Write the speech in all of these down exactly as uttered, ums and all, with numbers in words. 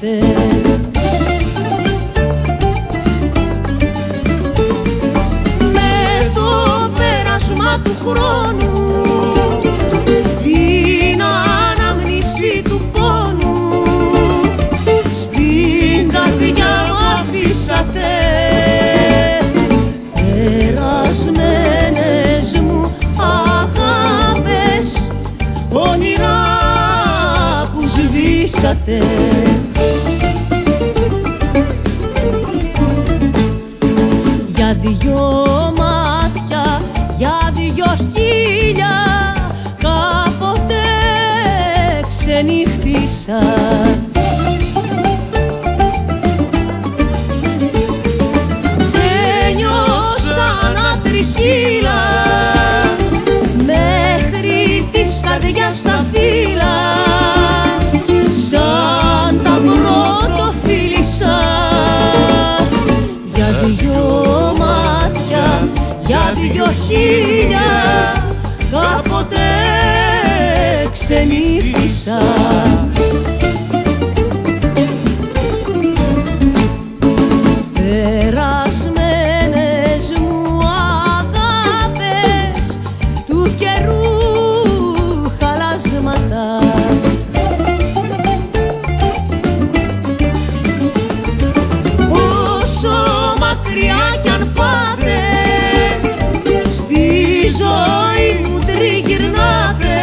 σβήσατε. Με το πέρασμα του χρόνου την αναμνήση του πόνου στην καρδιά μου αφήσατε. Περασμένες μου αγάπες, όνειρα που σβήσατε. Για δυο μάτια, για δυο χίλια κάποτε ξενύχτησα. Και νιώσα να τριχύλα μέχρι της καρδιάς τα φύλλα, σαν τα πρώτο φίλησα. Για δυο μάτια, για δυο χίλια κάποτε ξενύχτησα. Περασμένες μου αγάπες του καιρού χαλάσματα, όσο μακριά κι αν πάτε στη ζωή μου τριγυρνάτε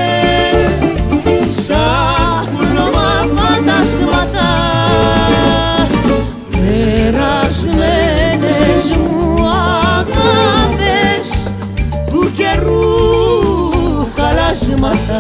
σαν χλωμά φαντασμάτα. Περασμένες μου αγάπες του καιρού χαλάσματα.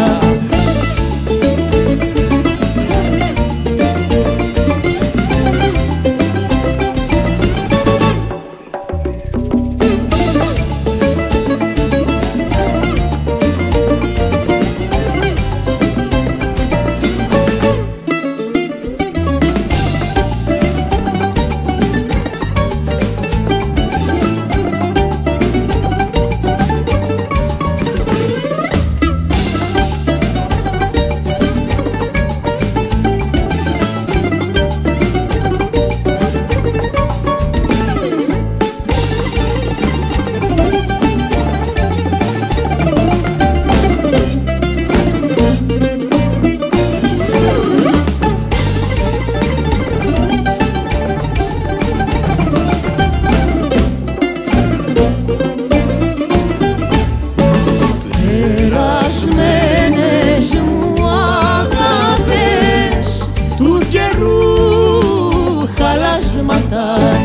Περασμένες μου αγάπες του καιρού χαλάσματα.